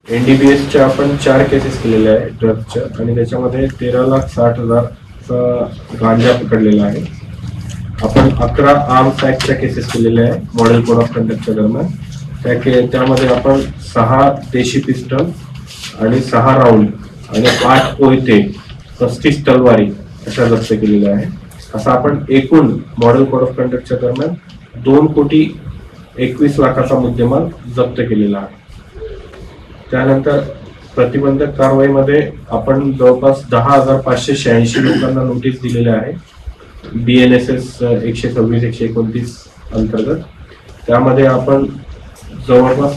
NDPSच्या आपण 4 केसेस केलेल्या आहे ड्रग्सच्या आणि त्याच्यामध्ये 13,60,000चा गांजा पकडलेला आहे. आपण 11 आर्म्स ऍक्टच्या केसेस केलेल्या आहे मॉडेल कोड ऑफ कंडक्टच्या दरम्यान. त्यामध्ये आपण 6 देशी पिस्टल आणि 6 राऊंड आणि 8 कोयते 35 तलवारी अशा जप्त केलेल्या आहे. असं आपण एकूण मॉडेल कोड ऑफ कंडक्टच्या दरम्यान 2,21,00,000चा मुद्देमाल जप्त केलेला आहे. त्यानंतर प्रतिबंधक कारवाईमध्ये आपण जवळपास 10,586 लोकांना नोटीस दिलेल्या आहे BNSS 126-129 अंतर्गत. त्यामध्ये आपण जवळपास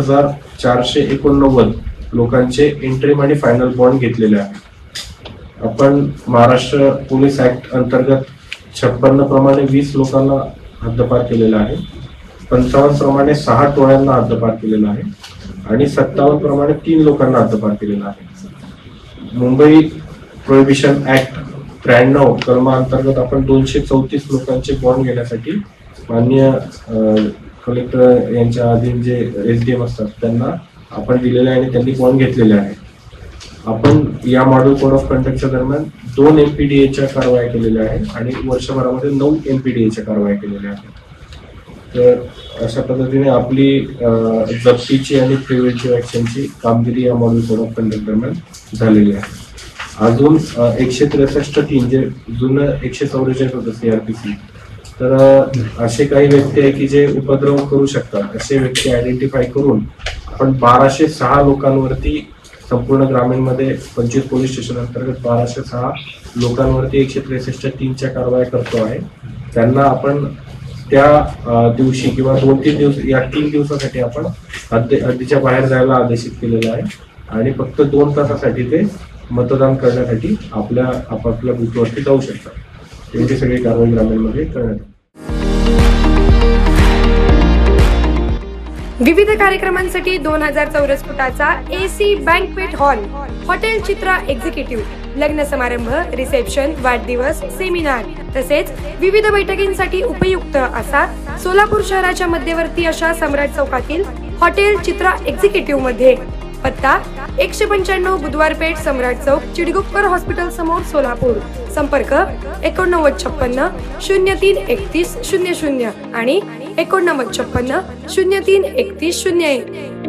7,489 लोकांचे इंटरिम आणि फायनल बॉन्ड घेतलेले आहे. आपण महाराष्ट्र पोलीस ऍक्ट अंतर्गत 56 प्रमाणे 20 लोकांना हद्दपार केलेला आहे, 55 प्रमाणे 6 टोळ्यांना हद्दपार केलेला आहे आणि 57 प्रमाणे 3 लोकांना हद्दपार केलेला आहे. मुंबई प्रोहिबिशन ऍक्ट 93 कलमा अंतर्गत आपण 234 लोकांचे बॉन्ड घेण्यासाठी माननीय कलेक्टर यांच्या अधीन जे SDM असतात त्यांना आपण दिलेले आहे आणि त्यांनी बॉन्ड घेतलेले आहे. आपण या मॉडेल कोड ऑफ कंडक्टच्या दरम्यान 2 MPDAच्या कारवाया केलेल्या आहेत आणि वर्षभरामध्ये 9 MPDAच्या कारवाया केलेल्या आहेत. तर अशा पद्धतीने आपली जप्तीची आणि प्रिव्हेंटिव्ह ऍक्शनची कामगिरी या मॉडेल कोड ऑफ कंडक्ट दरम्यान झालेली आहे. अजून 163 जे जुनं 144 होतं CRPC, तर असे काही व्यक्ती आहे की जे उपद्रव करू शकतात असे व्यक्ती आयडेंटिफाय करून आपण 1206 लोकांवरती संपूर्ण ग्रामीणमध्ये 25 पोलीस स्टेशन अंतर्गत 1206 लोकांवरती 163 कारवाया करतो आहे. त्यांना आपण त्या दिवशी किंवा 2-3 दिवस या 3 दिवसासाठी आपण हद्दीच्या बाहेर जायला आदेशित केलेलं आहे आणि फक्त 2 तासासाठी ते मतदान करण्यासाठी आपल्या आपापल्या बूथवरती जाऊ शकतात. त्यांची सगळी कारवाई ग्रामीणमध्ये करण्यात. विविध कार्यक्रमांसाठी 2000 चौरस फुटाचा AC banquet hall, hotel Chitra executive, लग्न समारंभ, रिसेप्शन, वाढदिवस, सेमिनार तसेच विविध बैठकींसाठी उपयुक्त असा सोलापूर शहराच्या मध्यवर्ती अशा सम्राट चौकातील हॉटेल चित्रा एक्झिक्युटिव्ह मध्ये. पत्ता 195 बुधवार पेठ, सम्राट चौक, चिडगुप्कर हॉस्पिटल समोर, सोलापूर. संपर्क 8956 03 31 00 आणि 8956 03 31 01.